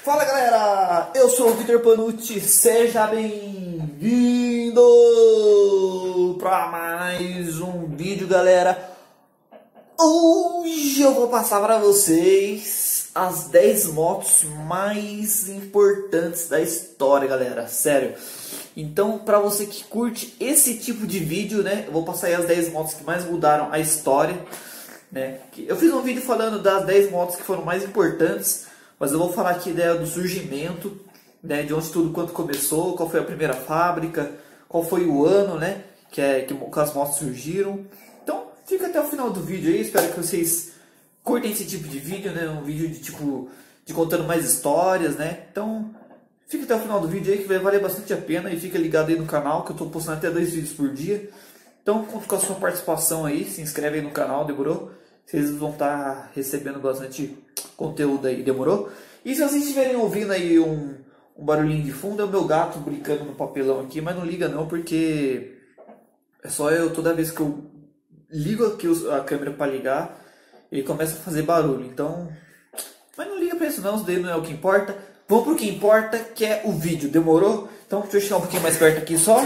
Fala galera, eu sou o Vitor Panucci, seja bem-vindo para mais um vídeo, galera. Hoje eu vou passar para vocês as 10 motos mais importantes da história, galera, sério. Então, para você que curte esse tipo de vídeo, né, eu vou passar aí as 10 motos que mais mudaram a história, né. Eu fiz um vídeo falando das 10 motos que foram mais importantes, mas eu vou falar aqui do surgimento, né, de onde tudo quanto começou, qual foi a primeira fábrica, qual foi o ano, né, que as motos surgiram. Então, fica até o final do vídeo aí, espero que vocês curtem esse tipo de vídeo, né, um vídeo de contando mais histórias, né. Então, fica até o final do vídeo aí que vai valer bastante a pena e fica ligado aí no canal que eu estou postando até 2 vídeos por dia. Então, conto com a sua participação aí, se inscreve aí no canal, demorou? Vocês vão estar recebendo bastante conteúdo aí, demorou? E se vocês estiverem ouvindo aí um barulhinho de fundo, é o meu gato brincando no papelão aqui, mas não liga não, porque é só eu, toda vez que eu ligo aqui a câmera para ligar, ele começa a fazer barulho, então... Mas não liga pra isso não, isso daí não é o que importa. Vamos pro que importa, que é o vídeo, demorou? Então deixa eu chegar um pouquinho mais perto aqui só.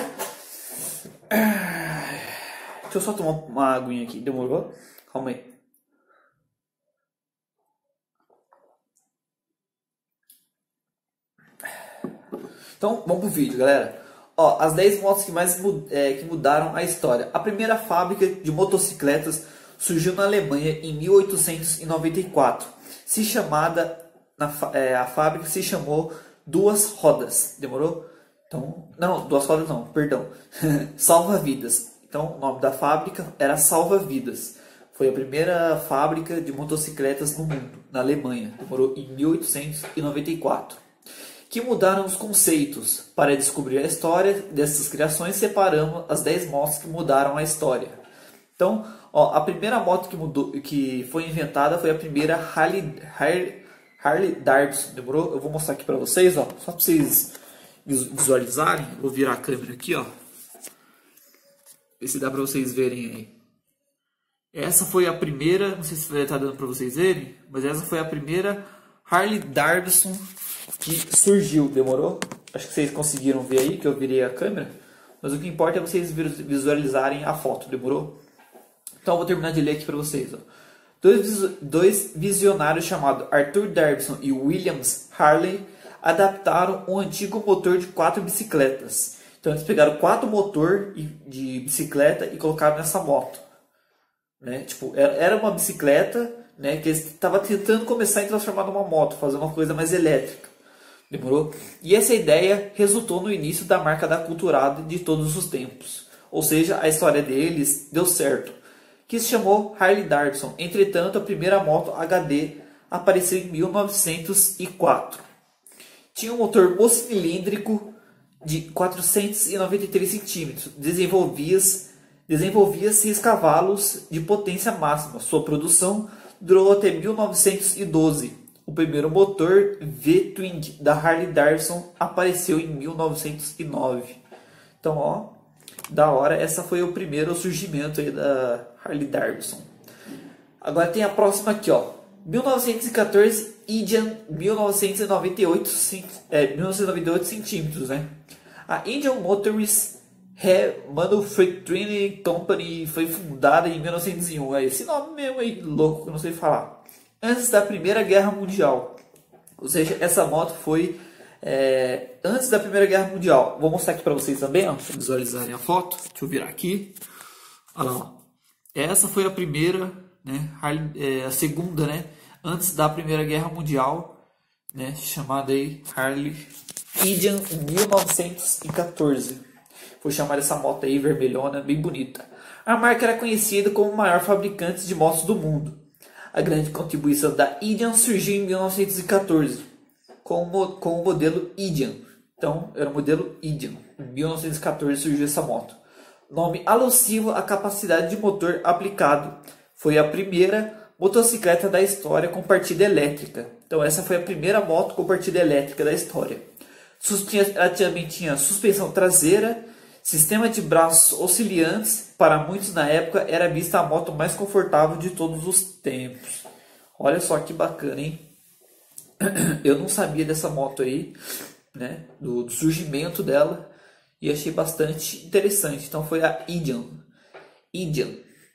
Deixa eu só tomar uma aguinha aqui, demorou? Calma aí. Então, vamos pro vídeo, galera. Ó, as 10 motos que mais que mudaram a história. A primeira fábrica de motocicletas surgiu na Alemanha em 1894. A fábrica se chamou Duas Rodas. Demorou? Então, não, Duas Rodas não, perdão. Salva Vidas. Então, o nome da fábrica era Salva Vidas. Foi a primeira fábrica de motocicletas no mundo, na Alemanha. Demorou em 1894. Que mudaram os conceitos. Para descobrir a história dessas criações, separamos as 10 motos que mudaram a história. Então, ó, a primeira moto que foi inventada foi a primeira Harley Davidson, demorou? Eu vou mostrar aqui para vocês, ó, só para vocês visualizarem. Vou virar a câmera aqui, ó. Ver se dá para vocês verem aí. Essa foi a primeira, não sei se vai estar dando para vocês verem, mas essa foi a primeira Harley Davidson que surgiu, demorou? Acho que vocês conseguiram ver aí, que eu virei a câmera. Mas o que importa é vocês visualizarem a foto, demorou? Então eu vou terminar de ler aqui para vocês. Ó. Dois visionários chamados Arthur Davidson e Williams Harley adaptaram um antigo motor de 4 bicicletas. Então eles pegaram 4 motores de bicicleta e colocaram nessa moto. Né? Tipo, era uma bicicleta, né, que eles estavam tentando começar a transformar numa moto, fazer uma coisa mais elétrica. Demorou? E essa ideia resultou no início da marca da culturada de todos os tempos. Ou seja, a história deles deu certo. Que se chamou Harley Davidson. Entretanto, a primeira moto HD apareceu em 1904. Tinha um motor monocilíndrico de 493 centímetros. Desenvolvia 6 cavalos de potência máxima. Sua produção durou até 1912. O primeiro motor V-Twin da Harley Davidson apareceu em 1909. Então, ó, da hora, essa foi o primeiro surgimento aí da Harley Davidson. Agora tem a próxima aqui, ó. 1914, Indian, 1998 centímetros, né? A Indian Motorist Manufacturing Company foi fundada em 1901. É esse nome mesmo aí, louco, que eu não sei falar. Antes da Primeira Guerra Mundial. Ou seja, essa moto foi antes da Primeira Guerra Mundial. Vou mostrar aqui para vocês também, ó, para visualizarem a foto. Deixa eu virar aqui. Olha lá, ó. Essa foi a primeira, né, a segunda, né, antes da Primeira Guerra Mundial, né, chamada aí Harley Indian 1914. Foi chamada essa moto aí, vermelhona, bem bonita. A marca era conhecida como o maior fabricante de motos do mundo. A grande contribuição da Indian surgiu em 1914 com o modelo Indian. Então, era o modelo Indian. Em 1914 surgiu essa moto. Nome alusivo à capacidade de motor aplicado. Foi a primeira motocicleta da história com partida elétrica. Então, essa foi a primeira moto com partida elétrica da história. Ela também tinha suspensão traseira, sistema de braços oscilantes. Para muitos na época era vista a moto mais confortável de todos os tempos. Olha só que bacana, hein? Eu não sabia dessa moto aí, né? Do surgimento dela. E achei bastante interessante. Então foi a Indian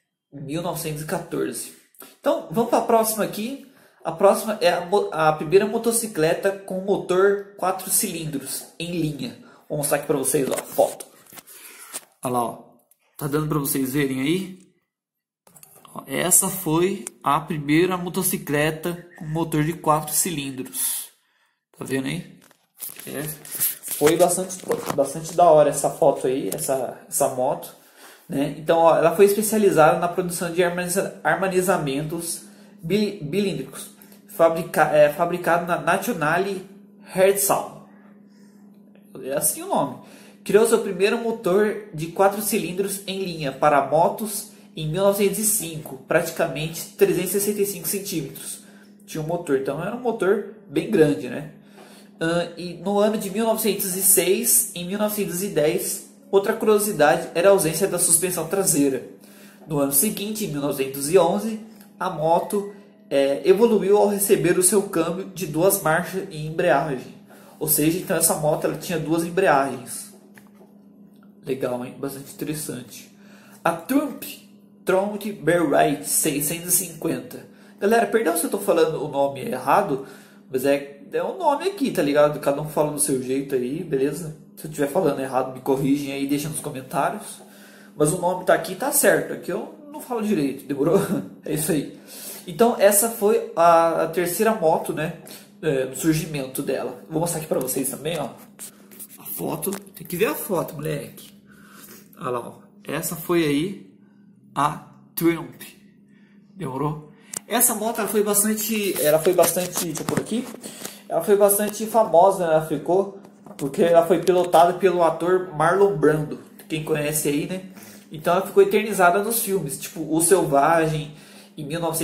1914. Então vamos para a próxima aqui. A próxima é a primeira motocicleta com motor 4 cilindros em linha. Vou mostrar aqui para vocês, ó, foto. Olha lá, ó. Tá dando para vocês verem aí? Ó, essa foi a primeira motocicleta com motor de 4 cilindros. Tá vendo aí? Foi bastante da hora essa foto aí, essa moto. Né? Então, ó, ela foi especializada na produção de armazenamentos bilíndricos, fabricado na Nationale Herzog. É assim o nome. Criou seu primeiro motor de 4 cilindros em linha para motos em 1905, praticamente 365 centímetros. Tinha um motor, então era um motor bem grande, né? E no ano de 1906, em 1910, outra curiosidade era a ausência da suspensão traseira. No ano seguinte, em 1911, a moto evoluiu ao receber o seu câmbio de 2 marchas e embreagem. Ou seja, então essa moto ela tinha 2 embreagens. Legal, hein? Bastante interessante. A Trump Berrite 650. Galera, perdão se eu estou falando o nome errado, mas é um nome aqui, tá ligado? Cada um fala do seu jeito aí, beleza? Se eu estiver falando errado, me corrigem aí, deixa nos comentários. Mas o nome tá aqui, tá certo. Aqui eu não falo direito, demorou? É isso aí. Então essa foi a terceira moto, né? Do surgimento dela. Vou mostrar aqui pra vocês também, ó. A foto. Tem que ver a foto, moleque. Olha lá, ó. Essa foi aí a Triumph. Demorou? Essa moto ela foi bastante, deixa eu por aqui. Ela foi bastante famosa, né? Ela ficou porque ela foi pilotada pelo ator Marlon Brando, quem conhece aí, né? Então ela ficou eternizada nos filmes, tipo O Selvagem, em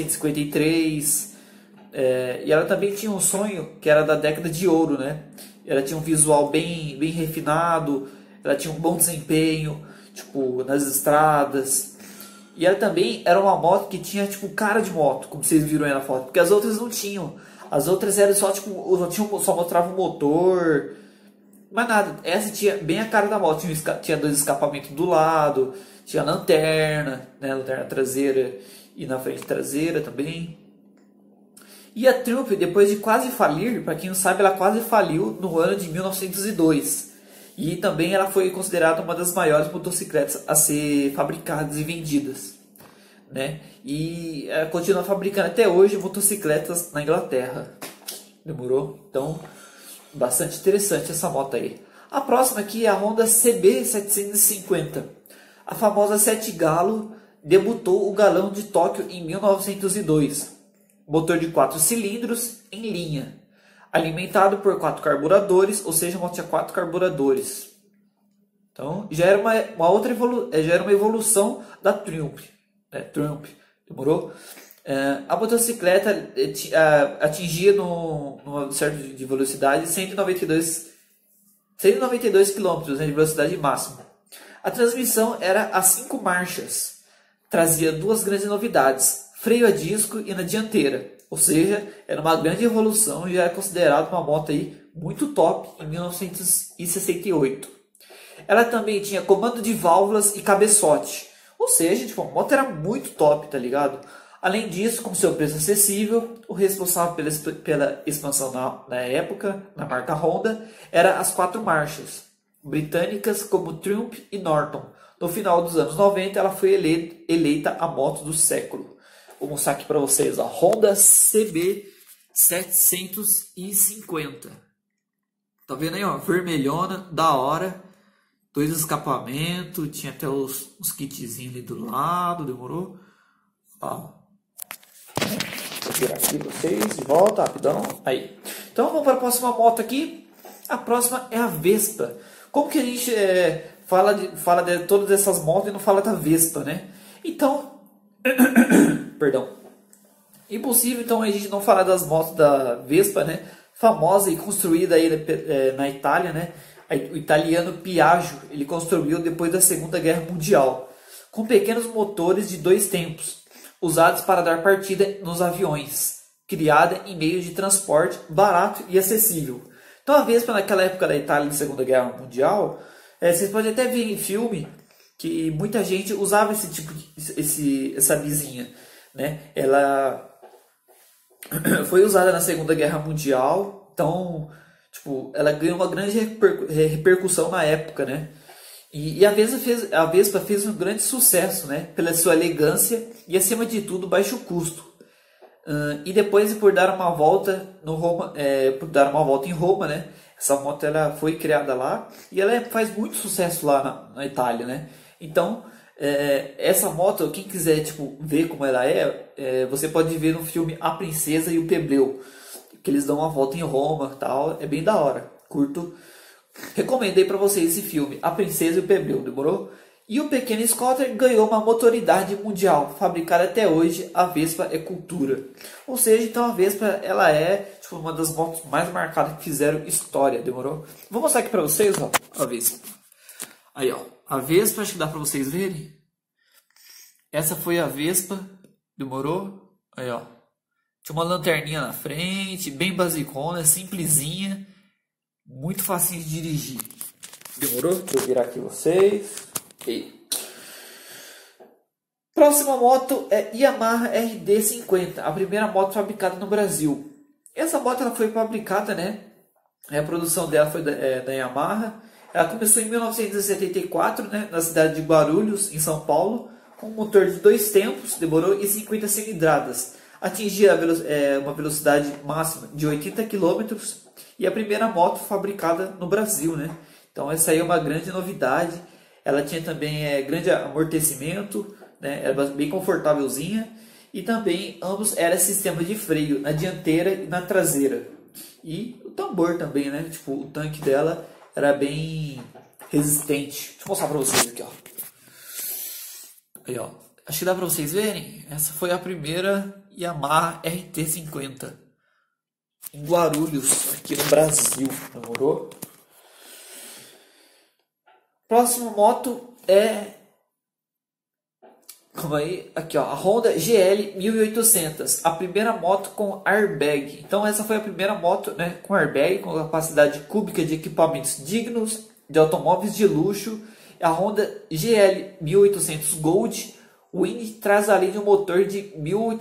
1953. E ela também tinha um sonho que era da década de ouro, né? Ela tinha um visual bem refinado, ela tinha um bom desempenho, tipo, nas estradas. E ela também era uma moto que tinha, tipo, cara de moto, como vocês viram aí na foto. Porque as outras não tinham. As outras eram só, tipo, só mostrava o motor. Mas nada, essa tinha bem a cara da moto. Tinha 2 escapamentos do lado, tinha lanterna, né? Lanterna traseira e na frente traseira também. E a Triumph, depois de quase falir, para quem não sabe, ela quase faliu no ano de 1902. E também ela foi considerada uma das maiores motocicletas a ser fabricadas e vendidas, né? E ela continua fabricando até hoje motocicletas na Inglaterra. Demorou? Então, bastante interessante essa moto aí. A próxima aqui é a Honda CB750. A famosa 7 Galo debutou o Galão de Tóquio em 1902. Motor de 4 cilindros em linha, alimentado por 4 carburadores, ou seja, a moto tinha 4 carburadores. Então já era uma evolução da Triumph, né? Triumph, demorou? A motocicleta atingia numa certa de velocidade 192 km, né, de velocidade máxima. A transmissão era a 5 marchas, trazia 2 grandes novidades: freio a disco e na dianteira. Ou seja, era uma grande evolução e já é considerada uma moto aí muito top em 1968. Ela também tinha comando de válvulas e cabeçote. Ou seja, tipo, a moto era muito top, tá ligado? Além disso, com seu preço acessível, o responsável pela expansão na época, na marca Honda, era as 4 marchas, britânicas como Triumph e Norton. No final dos anos 90, ela foi eleita a moto do século. Vou mostrar aqui para vocês a Honda CB750. Tá vendo aí, ó? Vermelhona, da hora. 2 escapamentos, tinha até uns kitzinhos ali do lado, demorou? Ó. Vou tirar aqui para vocês, de volta, rapidão. Aí. Então vamos para a próxima moto aqui. A próxima é a Vespa. Como que a gente fala de todas essas motos e não fala da Vespa, né? Então, perdão. Impossível então a gente não falar das motos da Vespa, né? Famosa e construída aí na Itália, né? O italiano Piaggio, ele construiu depois da Segunda Guerra Mundial, com pequenos motores de 2 tempos, usados para dar partida nos aviões, criada em meio de transporte barato e acessível. Então a Vespa naquela época da Itália na Segunda Guerra Mundial, vocês podem até ver em filme que muita gente usava esse tipo de, essa bizinha, né? Ela foi usada na Segunda Guerra Mundial, então tipo, ela ganhou uma grande repercussão na época, né? E a Vespa fez um grande sucesso, né? Pela sua elegância e, acima de tudo, baixo custo. E depois, por dar uma volta em Roma, né? Essa moto ela foi criada lá e ela faz muito sucesso lá na Itália, né? Então, essa moto, quem quiser tipo, ver como ela você pode ver no filme A Princesa e o Plebeu, que eles dão uma volta em Roma, tal, é bem da hora, curto. Recomendei para vocês esse filme, A Princesa e o Plebeu, demorou? E o pequeno Scooter ganhou uma motoridade mundial, fabricada até hoje, a Vespa é cultura. Ou seja, então a Vespa ela é tipo, uma das motos mais marcadas que fizeram história, demorou? Vou mostrar aqui para vocês, ó, a Vespa. Aí, ó, a Vespa, acho que dá para vocês verem. Essa foi a Vespa, demorou? Aí, ó. Tinha uma lanterninha na frente, bem basicona, simplesinha. Muito fácil de dirigir. Demorou? Deixa eu virar aqui vocês. E... próxima moto é Yamaha RD50, a primeira moto fabricada no Brasil. Essa moto ela foi fabricada, né? A produção dela foi da Yamaha. Ela começou em 1974, né? Na cidade de Guarulhos, em São Paulo, com um motor de 2 tempos, demorou, e 50 cilindradas. Atingia uma velocidade máxima de 80 km e a primeira moto fabricada no Brasil, né? Então essa aí é uma grande novidade. Ela tinha também grande amortecimento, né? Era bem confortávelzinha e também ambos eram sistema de freio na dianteira e na traseira. E o tambor também, né? Tipo, o tanque dela era bem resistente. Deixa eu mostrar para vocês aqui, ó. Aí, ó. Acho que dá para vocês verem. Essa foi a primeira Yamaha RT50 em Guarulhos, aqui no Brasil, demorou? Próxima moto calma aí, aqui ó, a Honda GL 1800, a primeira moto com airbag. Então essa foi a primeira moto, né, com airbag, com capacidade cúbica de equipamentos dignos de automóveis de luxo. A Honda GL 1800 Gold Wing traz além de um motor de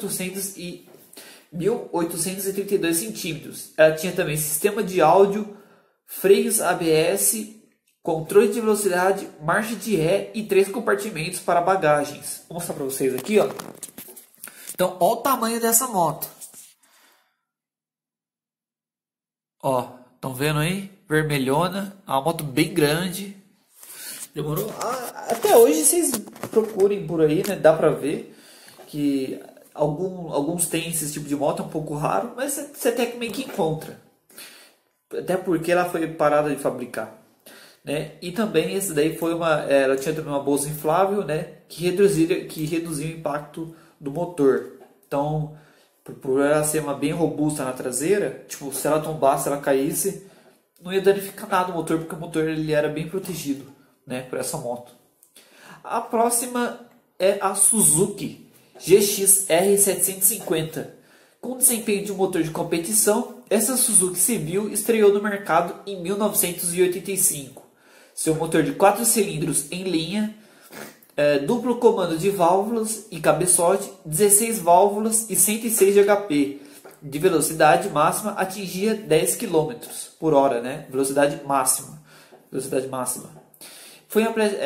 1832 centímetros. Ela tinha também sistema de áudio, freios ABS, controle de velocidade, marcha de ré e 3 compartimentos para bagagens. Vou mostrar para vocês aqui, ó. Então, olha o tamanho dessa moto. Ó, estão vendo aí? Vermelhona, é uma moto bem grande. Demorou? Até hoje vocês procurem por aí, né? Dá pra ver que alguns têm esse tipo de moto, é um pouco raro, mas você até meio que encontra. Até porque ela foi parada de fabricar, né? E também esse daí foi ela tinha também uma bolsa inflável, né? Que reduzia o impacto do motor. Então, por ela ser bem robusta na traseira, tipo, se ela tombasse, se ela caísse, não ia danificar nada o motor, porque o motor ele era bem protegido, né, por essa moto. A próxima é a Suzuki GX-R 750. Com desempenho de um motor de competição, essa Suzuki Civil estreou no mercado em 1985. Seu motor de 4 cilindros em linha, duplo comando de válvulas e cabeçote, 16 válvulas e 106 de HP. De velocidade máxima atingia 10 km por hora, né? Velocidade máxima. Foi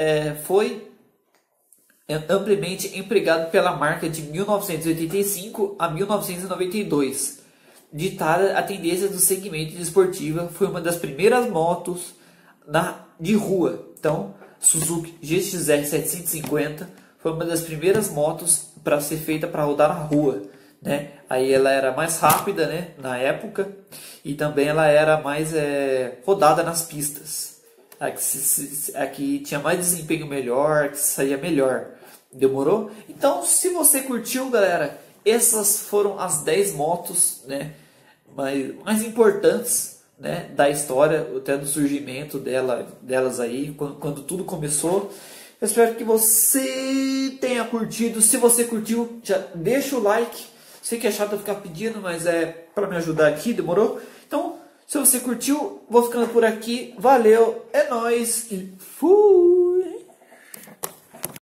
amplamente empregado pela marca de 1985 a 1992. Ditada a tendência do segmento de esportiva, foi uma das primeiras motos de rua. Então, Suzuki GX-R 750 foi uma das primeiras motos para ser feita para rodar na rua, né? Aí ela era mais rápida, né, na época, e também ela era mais rodada nas pistas. Aqui tinha mais desempenho melhor, que saía melhor. Demorou? Então, se você curtiu, galera, essas foram as 10 motos, né, mais importantes, né, da história, até do surgimento delas aí, quando tudo começou. Eu espero que você tenha curtido. Se você curtiu, já deixa o like. Sei que é chato eu ficar pedindo, mas é para me ajudar aqui, demorou? Então, se você curtiu, vou ficando por aqui. Valeu, é nóis e fui!